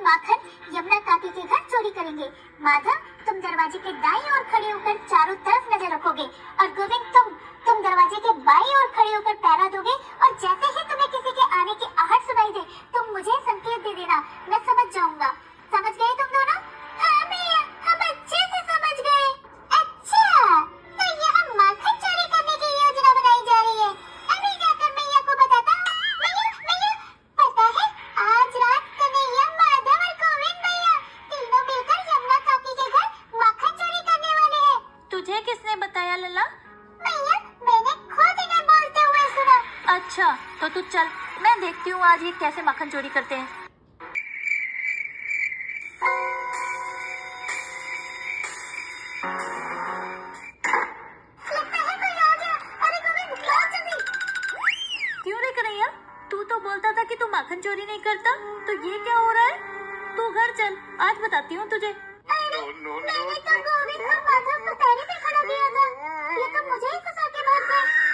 माखन यमुना काकी के घर चोरी करेंगे। माधव, तुम दरवाजे के दाईं ओर खड़े होकर चारों तरफ नजर रखोगे और गोविंद तुम दरवाजे के बाईं ओर खड़े होकर पहरा दोगे और जैसे ही तुम्हें किसी के आने की आहट सुनाई दे तुम मुझे संकेत दे देना, मैं समझ जाऊंगा। समझ गए तुम दोनों? हाँ भैया, हम अच्छे से समझ गए। अच्छा, तो यहाँ माखन चोरी करने की योजना बनाई जा रही है। अभी जाकर मैया को बताता हूँ। मैया, पता है आज रात कन्हैया, माधव और गोविंद भैया तीनों मिलकर यमुना काकी के घर माखन चोरी करने वाले हैं। तुझे किसने बताया लला? मैया, मैंने खुद इन्हें बोलते हुए सुना। अच्छा, तो तू चल, मैं देखती हूँ आज ये कैसे माखन चोरी करते हैं। लगता है कोई आ गया। अरे गोविंद, बहुत जल्दी। क्यों रे कन्हैया, तू तो बोलता था कि तू माखन चोरी नहीं करता, तो ये क्या हो रहा है? तू घर चल, आज बताती हूँ तुझे। अरे, मैंने तो गोविंद और माधव को पैरी पे खड़ा किया था, ये तो मुझे ही फंसा के भाग गए।